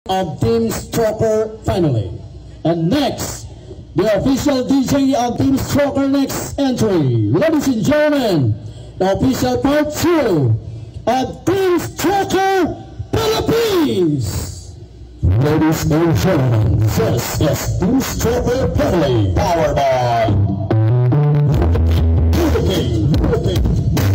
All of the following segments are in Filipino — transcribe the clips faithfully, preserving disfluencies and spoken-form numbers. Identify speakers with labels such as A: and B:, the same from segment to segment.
A: of Team Stroker family. And next, the official D J of Team Stroker next entry. Ladies and gentlemen, the official part two of Team Stroker Philippines. Ladies and gentlemen, this is Team Stroker family powered by Hurricane, Hurricane.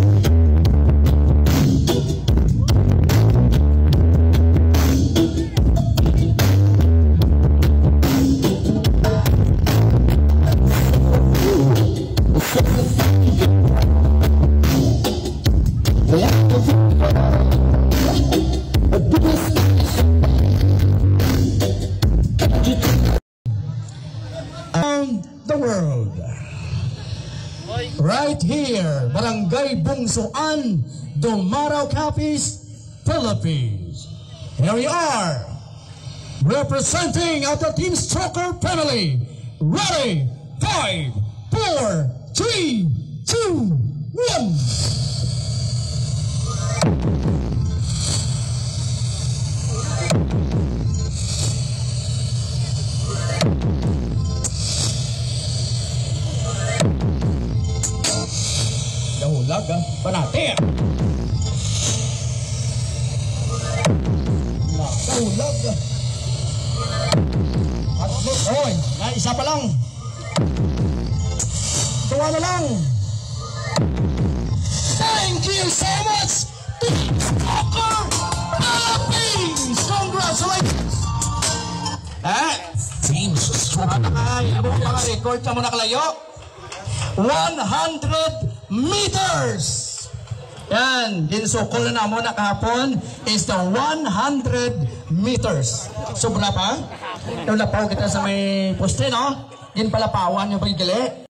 B: The world. Right here, Barangay Bungsuan, Dumaraw, Capiz, Philippines. Here we are, representing of the Team Stroker family. Ready? Five, four, three, two, one. Nahulag ah, panate ah. Nahulag ah. At look, oy, na isa pa lang. Tuwa na lang. Thank you so much, Team Stroker Philippines! Congratulations! Eh? Team Stroker. Ay, ano mga record na mo nakalayo? one hundred meters! Yan, ginsukol na mo na kahapon is the one hundred meters. Sobra pa? Yung lapaw kita sa may poste, no? Ginpalapawan yung paggali.